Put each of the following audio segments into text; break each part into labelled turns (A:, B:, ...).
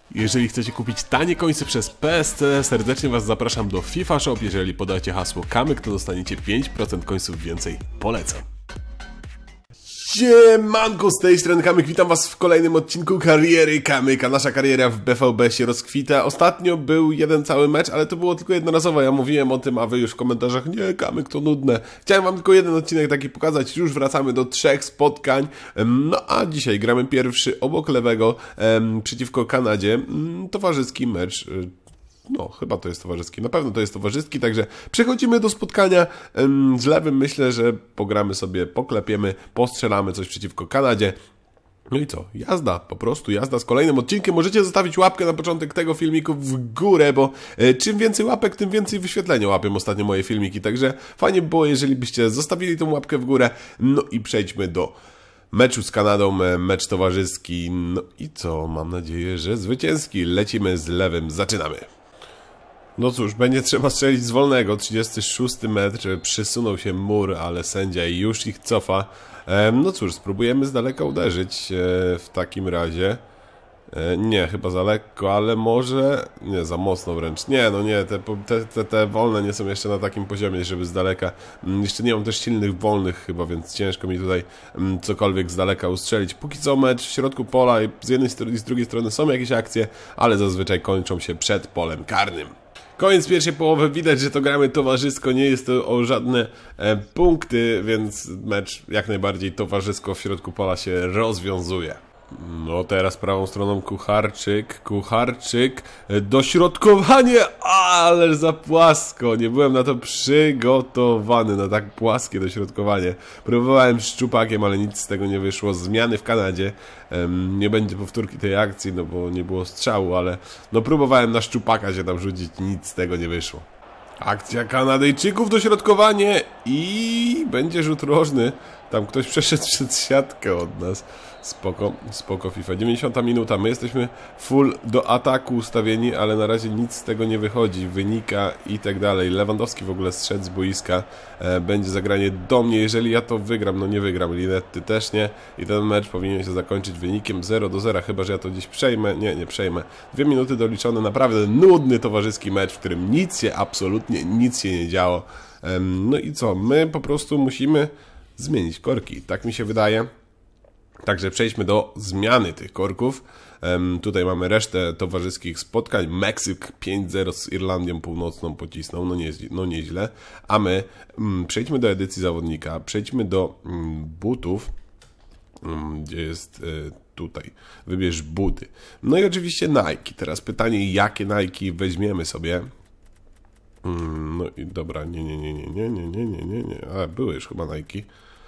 A: Jeżeli chcecie kupić tanie końce przez PSC, serdecznie Was zapraszam do FIFA Shop. Jeżeli podacie hasło Kamyk, to dostaniecie 5% końców więcej. Polecam. Siemanko, z tej strony Kamyk, witam Was w kolejnym odcinku kariery Kamyka. Nasza kariera w BVB się rozkwita. Ostatnio był jeden cały mecz, ale to było tylko jednorazowo. Ja mówiłem o tym, a Wy już w komentarzach: nie, Kamyk to nudne. Chciałem Wam tylko jeden odcinek taki pokazać. Już wracamy do 3 spotkań. No a dzisiaj gramy pierwszy obok lewego przeciwko Kanadzie. Towarzyski mecz. No, chyba to jest towarzyski. Na pewno to jest towarzyski, także przechodzimy do spotkania z lewym. Myślę, że pogramy sobie, poklepiemy, postrzelamy coś przeciwko Kanadzie. No i co? Jazda, po prostu jazda z kolejnym odcinkiem. Możecie zostawić łapkę na początek tego filmiku w górę, bo czym więcej łapek, tym więcej wyświetlenia łapią ostatnio moje filmiki. Także fajnie by było, jeżeli byście zostawili tą łapkę w górę. No i przejdźmy do meczu z Kanadą, mecz towarzyski. No i co? Mam nadzieję, że zwycięski. Lecimy z lewym, zaczynamy. No cóż, będzie trzeba strzelić z wolnego. 36 metr, przysunął się mur, ale sędzia już ich cofa. No cóż, spróbujemy z daleka uderzyć w takim razie. Nie, chyba za lekko, ale może... Nie, za mocno wręcz. Nie, no nie, te wolne nie są jeszcze na takim poziomie, żeby z daleka... Jeszcze nie mam też silnych wolnych chyba, więc ciężko mi tutaj cokolwiek z daleka ustrzelić. Póki co mecz w środku pola i z jednej strony i z drugiej strony są jakieś akcje, ale zazwyczaj kończą się przed polem karnym. Koniec pierwszej połowy, widać, że to gramy towarzysko, nie jest to o żadne punkty, więc mecz jak najbardziej towarzysko w środku pola się rozwiązuje. No teraz prawą stroną Kucharczyk, dośrodkowanie, ale za płasko, nie byłem na to przygotowany, na tak płaskie dośrodkowanie. Próbowałem szczupakiem, ale nic z tego nie wyszło, zmiany w Kanadzie, nie będzie powtórki tej akcji, no bo nie było strzału, ale no próbowałem na szczupaka się tam rzucić, nic z tego nie wyszło. Akcja Kanadyjczyków, dośrodkowanie i będzie rzut rożny. Tam ktoś przeszedł przed siatkę od nas. Spoko FIFA. 90 minuta. My jesteśmy full do ataku ustawieni, ale na razie nic z tego nie wychodzi. Wynika i tak dalej. Lewandowski w ogóle zszedł z boiska. Będzie zagranie do mnie. Jeżeli ja to wygram, no nie wygram. Linetty też nie. I ten mecz powinien się zakończyć wynikiem 0-0. Chyba że ja to dziś przejmę. Nie przejmę. 2 minuty doliczone. Naprawdę nudny towarzyski mecz, w którym absolutnie nic się nie działo. No i co? My po prostu musimy zmienić korki. Tak mi się wydaje. Także przejdźmy do zmiany tych korków. Tutaj mamy resztę towarzyskich spotkań. Meksyk 5-0 z Irlandią Północną pocisnął, no nieźle. A my przejdźmy do edycji zawodnika, przejdźmy do butów, gdzie jest tutaj. Wybierz buty. No i oczywiście Nike. Teraz pytanie, jakie Nike weźmiemy sobie. No i dobra, nie. A, były już chyba Nike.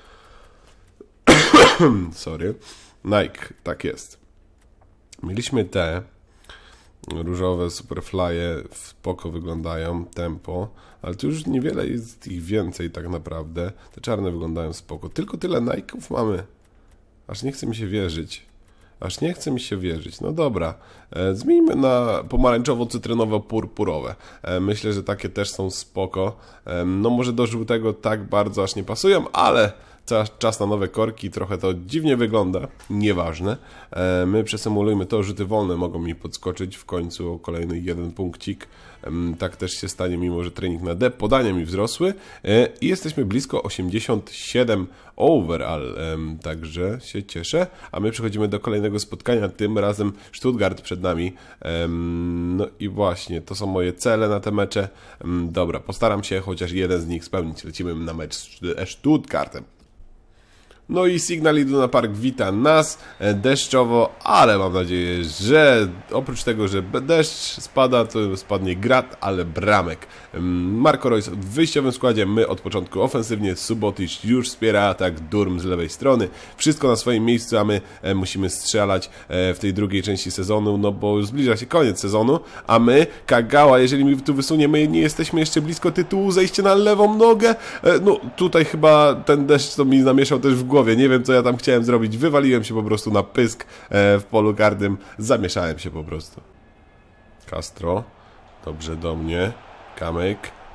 A: Sorry. Nike, tak jest. Mieliśmy te różowe Superflye, spoko wyglądają, tempo, ale tu już niewiele jest ich więcej tak naprawdę. Te czarne wyglądają spoko. Tylko tyle Nike'ów mamy. Aż nie chce mi się wierzyć. No dobra, zmieńmy na pomarańczowo-cytrynowo-purpurowe. Myślę, że takie też są spoko. No może do żółtego tak bardzo aż nie pasują, ale czas na nowe korki, trochę to dziwnie wygląda, nieważne. My przesymulujmy to, rzuty wolne mogą mi podskoczyć w końcu o kolejny jeden punkcik. Tak też się stanie, mimo że trening na D, podania mi wzrosły i jesteśmy blisko 87 overall, także się cieszę. A my przechodzimy do kolejnego spotkania, tym razem Stuttgart przed nami. No i właśnie, to są moje cele na te mecze. Dobra, postaram się chociaż jeden z nich spełnić. Lecimy na mecz z Stuttgartem. No i Signal Iduna Park wita nas, deszczowo, ale mam nadzieję, że oprócz tego, że deszcz spada, to spadnie grad, ale bramek. Marco Reus w wyjściowym składzie, my od początku ofensywnie, Subotic już wspiera atak, Durm z lewej strony. Wszystko na swoim miejscu, a my musimy strzelać w tej drugiej części sezonu, no bo zbliża się koniec sezonu, a my, Kagawa, jeżeli mi tu wysuniemy, nie jesteśmy jeszcze blisko tytułu, zejście na lewą nogę, no tutaj chyba ten deszcz to mi namieszał też w głowie. Nie wiem, co ja tam chciałem zrobić. Wywaliłem się po prostu na pysk w polu karnym. Zamieszałem się po prostu. Castro. Dobrze do mnie. Kamyk.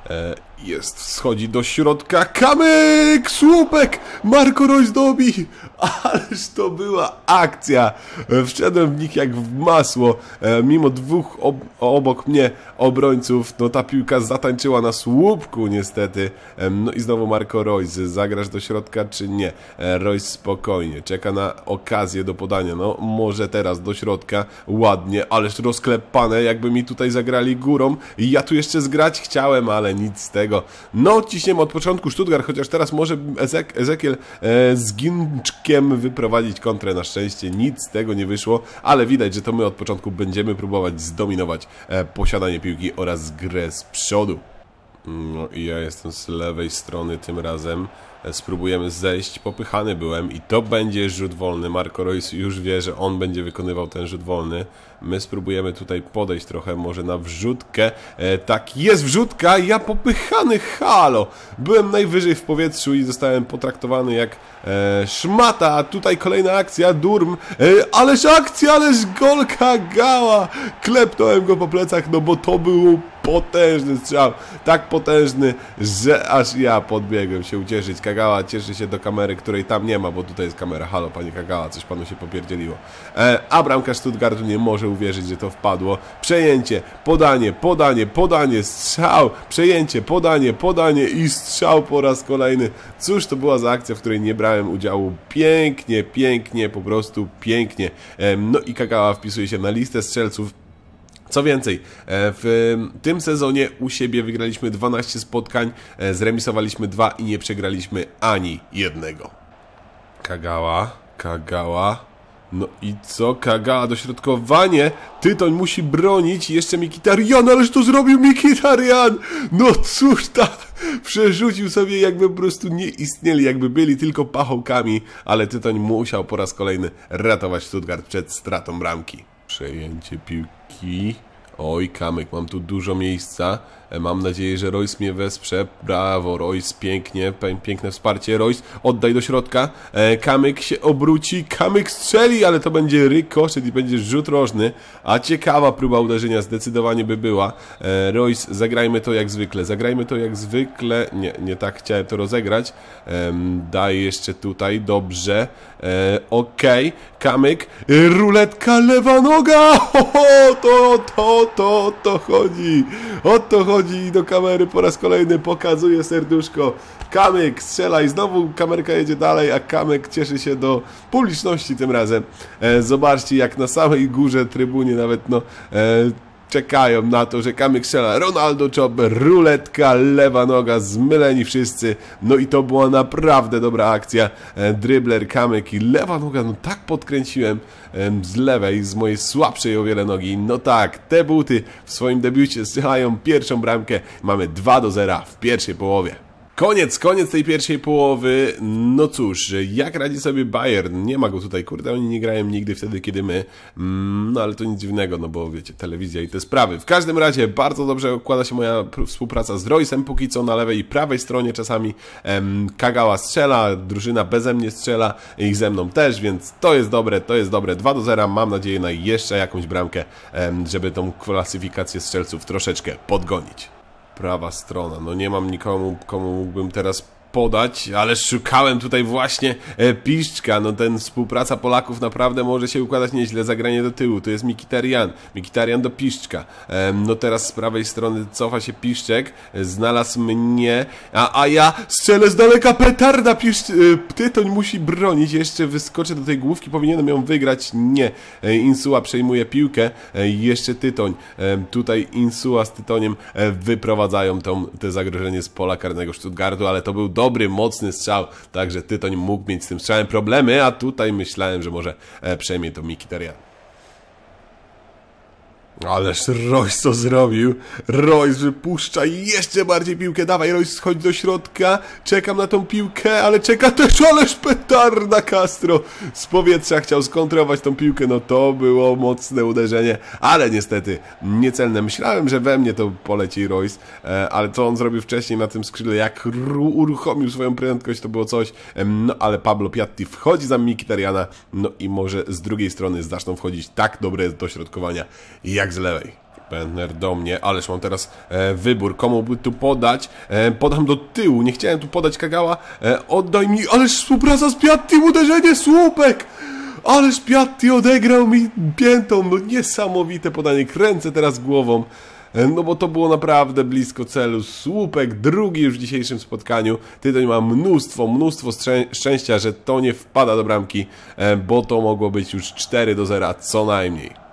A: Schodzi do środka, kamyk, słupek, Marco Reus dobi, ależ to była akcja, wszedłem w nich jak w masło, mimo dwóch obok mnie obrońców, no ta piłka zatańczyła na słupku niestety, no i znowu Marco Reus, zagrasz do środka czy nie? Reus spokojnie, czeka na okazję do podania, no może teraz do środka, ładnie, ależ rozklepane, jakby mi tutaj zagrali górą, i ja tu jeszcze zgrać chciałem, ale nic z tego. No, ciśniemy od początku Stuttgart, chociaż teraz może Ezekiel z Ginczkiem wyprowadzić kontrę. Na szczęście nic z tego nie wyszło, ale widać, że to my od początku będziemy próbować zdominować posiadanie piłki oraz grę z przodu. No i ja jestem z lewej strony tym razem. Spróbujemy zejść, popychany byłem i to będzie rzut wolny. Marco Reus już wie, że on będzie wykonywał ten rzut wolny. My spróbujemy tutaj podejść trochę może na wrzutkę. Tak, jest wrzutka, ja popychany, halo! Byłem najwyżej w powietrzu i zostałem potraktowany jak szmata, a tutaj kolejna akcja, Durm. Ależ akcja, ależ gol Kagawa! Klepnąłem go po plecach, no bo to był potężny strzał, tak potężny, że aż ja podbiegłem się ucieszyć. Kagawa cieszy się do kamery, której tam nie ma, bo tutaj jest kamera. Halo, panie Kagawa, coś panu się popierdzieliło. A bramkarz Stuttgartu nie może uwierzyć, że to wpadło. Przejęcie, podanie, strzał, przejęcie, podanie i strzał po raz kolejny. Cóż to była za akcja, w której nie brałem udziału. Pięknie, po prostu pięknie. No i Kagawa wpisuje się na listę strzelców. Co więcej, w tym sezonie u siebie wygraliśmy 12 spotkań, zremisowaliśmy 2 i nie przegraliśmy ani jednego. Kagawa. No i co? Kagawa, dośrodkowanie. Tytoń musi bronić. Jeszcze Mkhitaryan, ależ to zrobił Mkhitaryan! No cóż, przerzucił sobie, jakby po prostu nie istnieli, jakby byli tylko pachołkami, ale Tytoń musiał po raz kolejny ratować Stuttgart przed stratą bramki. Przejęcie piłki. Oj, kamyk, mam tu dużo miejsca. Mam nadzieję, że Reus mnie wesprze. Brawo, Reus, piękne wsparcie. Reus, oddaj do środka. Kamyk się obróci, kamyk strzeli, ale to będzie rykoszet i będzie rzut rożny. A ciekawa próba uderzenia zdecydowanie by była. Reus, zagrajmy to jak zwykle. Nie tak chciałem to rozegrać. Daj jeszcze tutaj, dobrze. Okej, kamyk. Ruletka, lewa noga! To chodzi. O to chodzi i do kamery po raz kolejny pokazuje serduszko. Kamyk strzela i znowu kamerka jedzie dalej, a kamyk cieszy się do publiczności tym razem. Zobaczcie, jak na samej górze trybunie nawet czekają na to, że kamyk strzela. Ronaldo Chopper, ruletka, lewa noga, zmyleni wszyscy. No i to była naprawdę dobra akcja. Dribler, kamyk i lewa noga, no tak podkręciłem z lewej, z mojej słabszej o wiele nogi. No tak, te buty w swoim debiucie strzelają pierwszą bramkę. Mamy 2-0 w pierwszej połowie. Koniec tej pierwszej połowy. No cóż, jak radzi sobie Bayern? Nie ma go tutaj, kurde, oni nie grają nigdy wtedy, kiedy my. No ale to nic dziwnego, no bo wiecie, telewizja i te sprawy. W każdym razie bardzo dobrze układa się moja współpraca z Reusem, póki co na lewej i prawej stronie czasami. Kagawa strzela, drużyna beze mnie strzela i ze mną też, więc to jest dobre. 2-0, mam nadzieję na jeszcze jakąś bramkę, żeby tą klasyfikację strzelców troszeczkę podgonić. Prawa strona, no nie mam nikomu, komu mógłbym teraz podać, ale szukałem tutaj właśnie Piszczka, no ten współpraca Polaków naprawdę może się układać nieźle, zagranie do tyłu, to jest Mkhitaryan do Piszczka, no teraz z prawej strony cofa się Piszczek, znalazł mnie, a ja strzelę z daleka, petarda, Tytoń musi bronić, jeszcze wyskoczę do tej główki, powinienem ją wygrać, nie, Insua przejmuje piłkę, jeszcze Tytoń, tutaj Insua z Tytoniem wyprowadzają te zagrożenie z pola karnego Stuttgartu, ale to był dobry, mocny strzał, także Tytoń mógł mieć z tym strzałem problemy, a tutaj myślałem, że może przejmie to Mkhitaryan. Ależ Reus co zrobił? Reus wypuszcza jeszcze bardziej piłkę. Dawaj, Reus, schodź do środka. Czekam na tą piłkę, ale czeka też, ależ petarda Castro. Z powietrza chciał skontrować tą piłkę. No to było mocne uderzenie, ale niestety niecelne. Myślałem, że we mnie to poleci Reus, ale co on zrobił wcześniej na tym skrzydle, jak uruchomił swoją prędkość, to było coś. No ale Pablo Piatti wchodzi za Mkhitarjana. No i może z drugiej strony zaczną wchodzić tak dobre dośrodkowania jak z lewej. Bentner do mnie, ależ mam teraz wybór, komu by tu podać. Podam do tyłu, nie chciałem tu podać Kagawa. Oddaj mi, ależ współpraca z Piatti, uderzenie, słupek! Ależ Piatti odegrał mi piętą, no niesamowite podanie, kręcę teraz głową. No bo to było naprawdę blisko celu. Słupek, drugi już w dzisiejszym spotkaniu. Tytoń ma mnóstwo szczęścia, że to nie wpada do bramki, bo to mogło być już 4-0 co najmniej.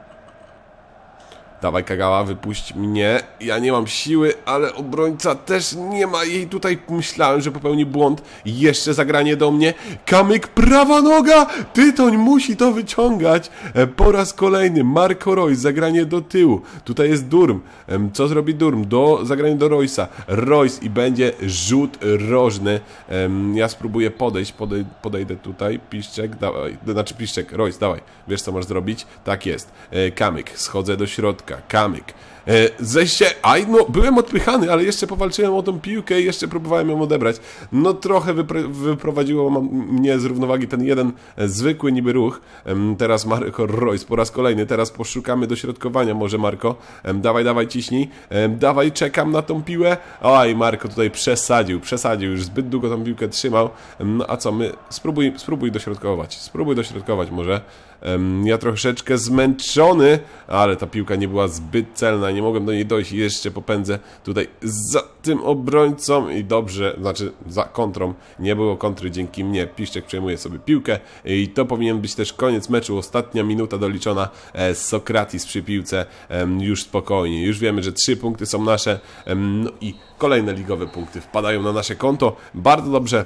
A: Dawaj Kagawa, wypuść mnie. Ja nie mam siły, ale obrońca też nie ma jej tutaj. Myślałem, że popełni błąd. Jeszcze zagranie do mnie. Kamyk, prawa noga! Tytoń musi to wyciągać. Po raz kolejny Marco Reus, zagranie do tyłu. Tutaj jest Durm. Co zrobi Durm? Zagranie do Reus'a. Reus i będzie rzut rożny. Ja spróbuję podejść. Podejdę tutaj. Piszczek, dawaj. Znaczy Piszczek, Reus, dawaj. Wiesz co masz zrobić? Tak jest. Kamyk, schodzę do środka. Kamyk. Zejście, no byłem odpychany, ale jeszcze powalczyłem o tą piłkę i jeszcze próbowałem ją odebrać. No trochę wyprowadziło mnie z równowagi ten jeden zwykły niby ruch. Teraz Marco Reus po raz kolejny, teraz poszukamy dośrodkowania może Marco. Dawaj, ciśnij. Dawaj, czekam na tą piłę. Oj, Marco tutaj przesadził, już zbyt długo tą piłkę trzymał. No a co, spróbuj dośrodkować może. Ja troszeczkę zmęczony, ale ta piłka nie była zbyt celna, nie mogłem do niej dojść i jeszcze popędzę tutaj za tym obrońcą i dobrze, znaczy za kontrą, nie było kontry dzięki mnie. Piszczek przejmuje sobie piłkę i to powinien być też koniec meczu, ostatnia minuta doliczona. Sokratis przy piłce, już spokojnie, już wiemy, że 3 punkty są nasze, no i kolejne ligowe punkty wpadają na nasze konto, bardzo dobrze.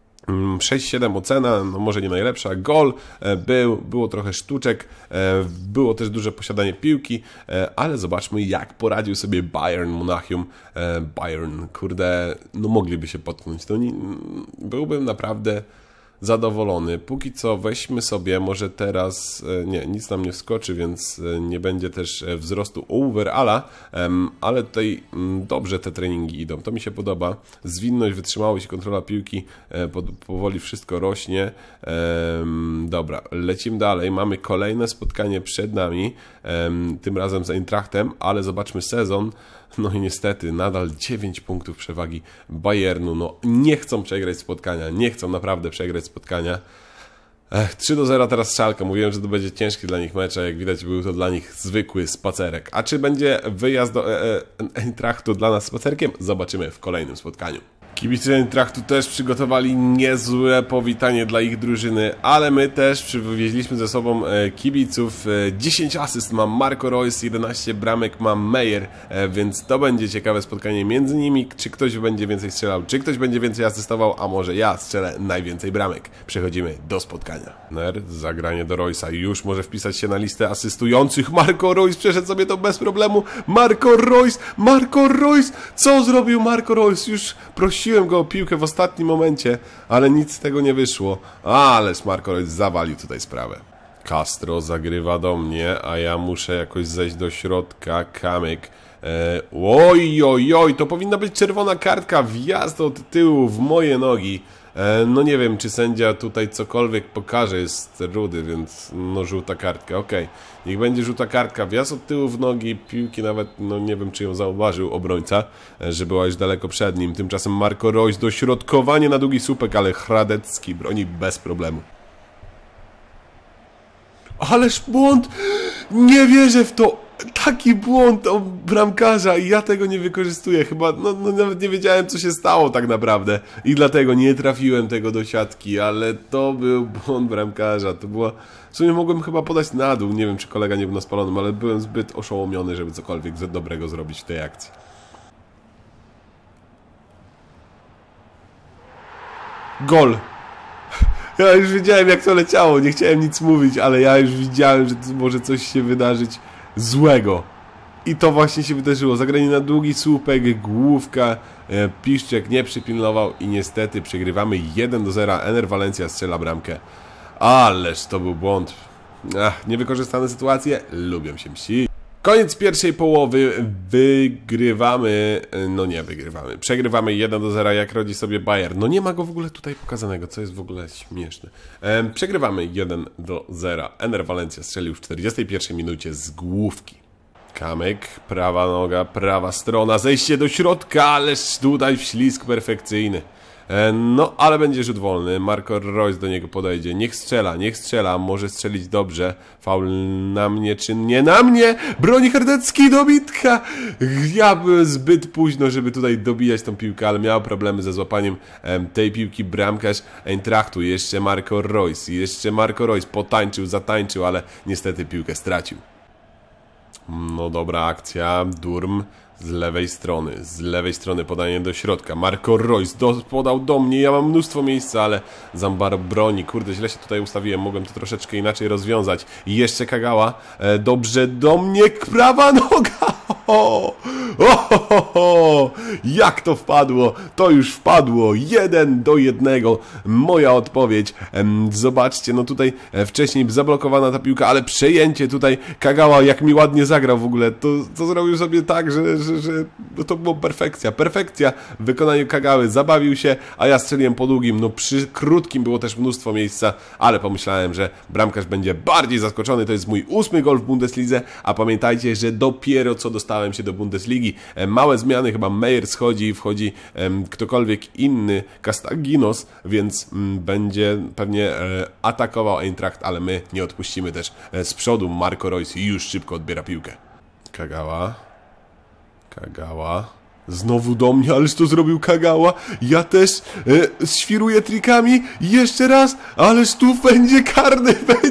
A: 6-7 ocena, no może nie najlepsza, gol było trochę sztuczek, było też duże posiadanie piłki, ale zobaczmy jak poradził sobie Bayern Monachium. Bayern, kurde, no mogliby się potknąć, to byłbym naprawdę zadowolony. Póki co weźmy sobie, może teraz, nie, nic nam nie wskoczy, więc nie będzie też wzrostu overalla, ale tutaj dobrze te treningi idą, to mi się podoba. Zwinność, wytrzymałość i kontrola piłki, powoli wszystko rośnie. Dobra, lecimy dalej, mamy kolejne spotkanie przed nami, tym razem z Eintrachtem, ale zobaczmy sezon. No i niestety, nadal 9 punktów przewagi Bayernu. No nie chcą przegrać spotkania, nie chcą naprawdę przegrać spotkania. 3-0 teraz Schalke. Mówiłem, że to będzie ciężki dla nich mecz, a jak widać był to dla nich zwykły spacerek. A czy będzie wyjazd do Eintrachtu dla nas spacerkiem? Zobaczymy w kolejnym spotkaniu. Kibice Eintrachtu też przygotowali niezłe powitanie dla ich drużyny, ale my też przywieźliśmy ze sobą kibiców. 10 asyst ma Marco Reus, 11 bramek ma Meyer, więc to będzie ciekawe spotkanie między nimi. Czy ktoś będzie więcej strzelał, czy ktoś będzie więcej asystował, a może ja strzelę najwięcej bramek. Przechodzimy do spotkania. Zagranie do Reusa już może wpisać się na listę asystujących. Marco Reus przeszedł sobie to bez problemu. Marco Reus! Co zrobił Marco Reus? Już prosiłem go o piłkę w ostatnim momencie, ale nic z tego nie wyszło. Ależ Marco Reus zawalił tutaj sprawę. Castro zagrywa do mnie, a ja muszę jakoś zejść do środka. Kamyk. Oj, to powinna być czerwona kartka. Wjazd od tyłu w moje nogi. No nie wiem, czy sędzia tutaj cokolwiek pokaże, jest rudy, więc no żółta kartka, okej. Niech będzie żółta kartka, wjazd od tyłu w nogi, piłki nawet, no nie wiem, czy ją zauważył obrońca, że była już daleko przed nim. Tymczasem Marco Reus, dośrodkowanie na długi słupek, ale Hradecki broni bez problemu. Ależ błąd! Nie wierzę w to! Taki błąd od bramkarza i ja tego nie wykorzystuję. Chyba, no nawet nie wiedziałem, co się stało tak naprawdę. I dlatego nie trafiłem tego do siatki, ale to był błąd bramkarza. To była... W sumie mogłem chyba podać na dół. Nie wiem, czy kolega nie był na spalonym, ale byłem zbyt oszołomiony, żeby cokolwiek dobrego zrobić w tej akcji. Gol! Ja już wiedziałem, jak to leciało. Nie chciałem nic mówić, ale ja już widziałem, że może coś się wydarzyć złego. I to właśnie się wydarzyło. Zagranie na długi słupek, główka, Piszczek nie przypilnował i niestety przegrywamy 1-0. Ener Valencia strzela bramkę. Ależ to był błąd. Niewykorzystane sytuacje lubią się mścić. Koniec pierwszej połowy, wygrywamy, no nie wygrywamy, przegrywamy 1-0, jak rodzi sobie Bayern. No nie ma go w ogóle tutaj pokazanego, co jest w ogóle śmieszne. Przegrywamy 1-0, Ener Valencia strzelił w 41 minucie z główki. Kamyk, prawa noga, prawa strona, zejście do środka, ależ tutaj wślizg perfekcyjny. No, ale będzie rzut wolny. Marco Reus do niego podejdzie. Niech strzela, może strzelić dobrze. Faul na mnie czy nie na mnie? Broni Hardecki, dobitka! Ja byłem zbyt późno, żeby tutaj dobijać tą piłkę, ale miał problemy ze złapaniem tej piłki bramkarz Eintrachtu. Jeszcze Marco Reus potańczył, zatańczył, ale niestety piłkę stracił. No dobra akcja, Durm z lewej strony podanie do środka, Marco Reus podał do mnie, ja mam mnóstwo miejsca, ale Zambar broni, kurde źle się tutaj ustawiłem, mogłem to troszeczkę inaczej rozwiązać. I jeszcze Kagawa, dobrze do mnie, prawa noga, jak to wpadło, to już wpadło, 1-1, moja odpowiedź. Zobaczcie, no tutaj wcześniej zablokowana ta piłka, ale przejęcie tutaj, Kagawa jak mi ładnie zagrał w ogóle, to zrobił sobie tak, że no to było perfekcja w wykonaniu Kagały, zabawił się, a ja strzeliłem po długim, no przy krótkim było też mnóstwo miejsca, ale pomyślałem, że bramkarz będzie bardziej zaskoczony, to jest mój 8. gol w Bundeslidze, a pamiętajcie, że dopiero co dostałem się do Bundesligi, małe zmiany, chyba Meyer schodzi, wchodzi ktokolwiek inny, Castaginos, więc będzie pewnie atakował Eintracht, ale my nie odpuścimy też z przodu. Marco Reus już szybko odbiera piłkę. Kagawa. Znowu do mnie, ależ to zrobił Kagawa. Ja też świruję trikami. Jeszcze raz, ależ tu będzie karny.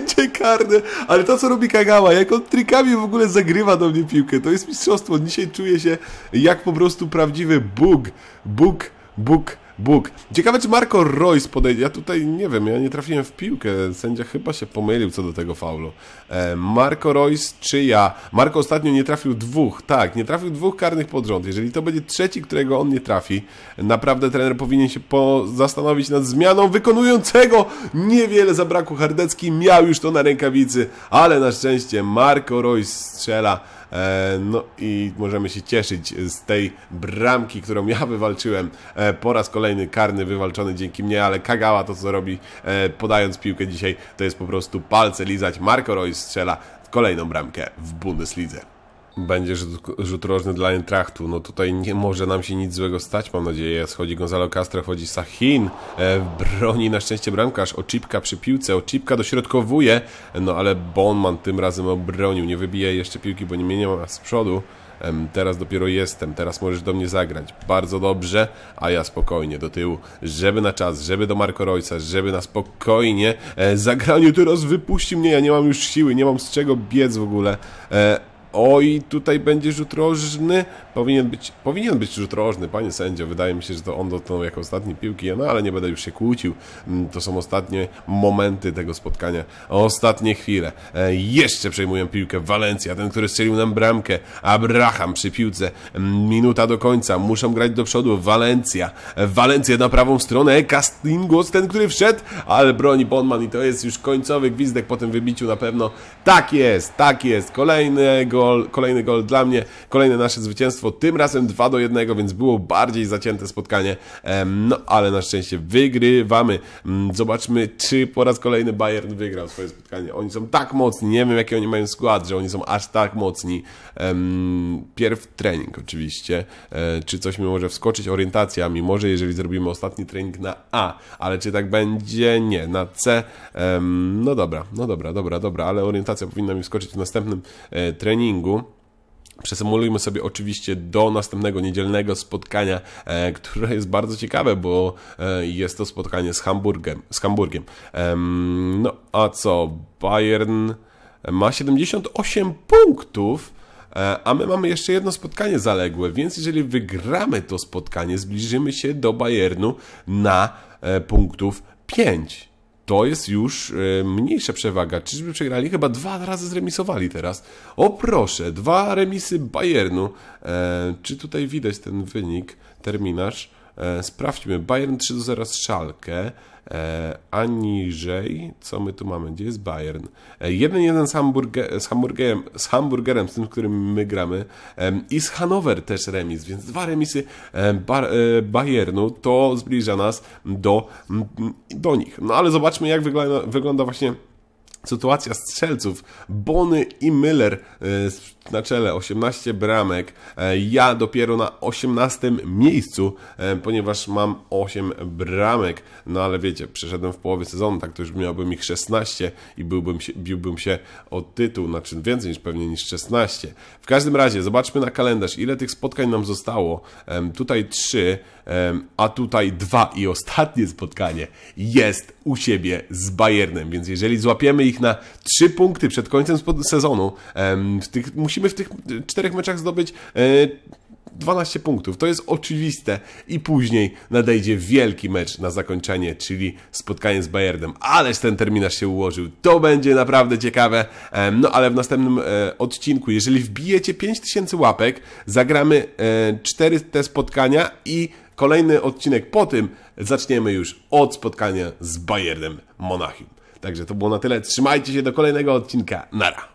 A: Ale to co robi Kagawa, jak on trikami w ogóle zagrywa do mnie piłkę, to jest mistrzostwo. Dzisiaj czuję się jak po prostu prawdziwy Bóg. Ciekawe, czy Marco Reus podejdzie. Ja tutaj nie wiem, ja nie trafiłem w piłkę. Sędzia chyba się pomylił co do tego faulu. Marco Reus czy ja? Marco ostatnio nie trafił dwóch. Tak, nie trafił 2 karnych pod rząd. Jeżeli to będzie trzeci, którego on nie trafi, naprawdę trener powinien się zastanowić nad zmianą wykonującego. Niewiele zabrakło. Hardecki miał już to na rękawicy, ale na szczęście Marco Reus strzela. No i możemy się cieszyć z tej bramki, którą ja wywalczyłem. Po raz kolejny karny wywalczony dzięki mnie, ale Kagawa to co robi podając piłkę dzisiaj, to jest po prostu palce lizać. Marco Reus strzela kolejną bramkę w Bundeslidze. Będzie rzut rożny dla Eintrachtu. No tutaj nie może nam się nic złego stać, mam nadzieję. Schodzi Gonzalo Castro, wchodzi Sahin. Broni na szczęście bramkarz. Oczipka przy piłce. Oczipka dośrodkowuje. No ale Bonman tym razem obronił. Nie wybija jeszcze piłki, bo nie ma z przodu. Teraz dopiero jestem. Teraz możesz do mnie zagrać. Bardzo dobrze. A ja spokojnie do tyłu. Żeby na czas. Żeby do Marco Reusa. Żeby na spokojnie. Zagranie teraz wypuści mnie. Ja nie mam już siły. Nie mam z czego biec w ogóle. Oj, tutaj będzie rzut rożny. Powinien być rzut rożny, panie sędzio. Wydaje mi się, że to on dotknął jako ostatni piłki. No ale nie będę już się kłócił. To są ostatnie momenty tego spotkania. Ostatnie chwile. Jeszcze przejmują piłkę Valencia, ten, który strzelił nam bramkę. Abraham przy piłce. Minuta do końca. Muszą grać do przodu. Valencia na prawą stronę. Castingos, ten, który wszedł, ale broni Bonman i to jest już końcowy gwizdek po tym wybiciu na pewno. Tak jest. Kolejny gol dla mnie. Kolejne nasze zwycięstwo. Tym razem 2-1, więc było bardziej zacięte spotkanie. No, ale na szczęście wygrywamy. Zobaczmy, czy po raz kolejny Bayern wygrał swoje spotkanie. Oni są tak mocni. Nie wiem, jaki oni mają skład, że oni są aż tak mocni. Pierw trening oczywiście. Czy coś mi może wskoczyć? Orientacja mi może, jeżeli zrobimy ostatni trening na A. Ale czy tak będzie? Nie. Na C. No dobra, ale orientacja powinna mi wskoczyć w następnym treningu. Przesymulujmy sobie oczywiście do następnego niedzielnego spotkania, które jest bardzo ciekawe, bo jest to spotkanie z Hamburgiem. No a co? Bayern ma 78 punktów, a my mamy jeszcze jedno spotkanie zaległe, więc jeżeli wygramy to spotkanie, zbliżymy się do Bayernu na punktów 5. To jest już mniejsza przewaga. Czyżby przegrali? Chyba 2 razy zremisowali teraz. O proszę, 2 remisy Bayernu. Czy tutaj widać ten wynik, terminarz? Sprawdźmy. Bayern 3-0 z Schalke. A niżej, co my tu mamy? Gdzie jest Bayern? 1-1 z Hamburgerem, z tym, z którym my gramy. I z Hannover też remis, więc 2 remisy Bayernu. To zbliża nas do nich. No ale zobaczmy, jak wygląda właśnie sytuacja strzelców. Bony i Müller na czele, 18 bramek. Ja dopiero na 18 miejscu, ponieważ mam 8 bramek. No ale wiecie, przeszedłem w połowie sezonu, tak to już miałbym ich 16 i biłbym się o tytuł, znaczy więcej niż pewnie niż 16. W każdym razie, zobaczmy na kalendarz, ile tych spotkań nam zostało. Tutaj 3, a tutaj 2 i ostatnie spotkanie jest u siebie z Bayernem, więc jeżeli złapiemy ich na 3 punkty przed końcem sezonu, musimy w tych 4 meczach zdobyć 12 punktów. To jest oczywiste i później nadejdzie wielki mecz na zakończenie, czyli spotkanie z Bayernem. Ależ ten terminarz się ułożył. To będzie naprawdę ciekawe. No ale w następnym odcinku, jeżeli wbijecie 5000 łapek, zagramy 4 te spotkania i kolejny odcinek po tym zaczniemy już od spotkania z Bayernem Monachium. Także to było na tyle. Trzymajcie się do kolejnego odcinka. Nara!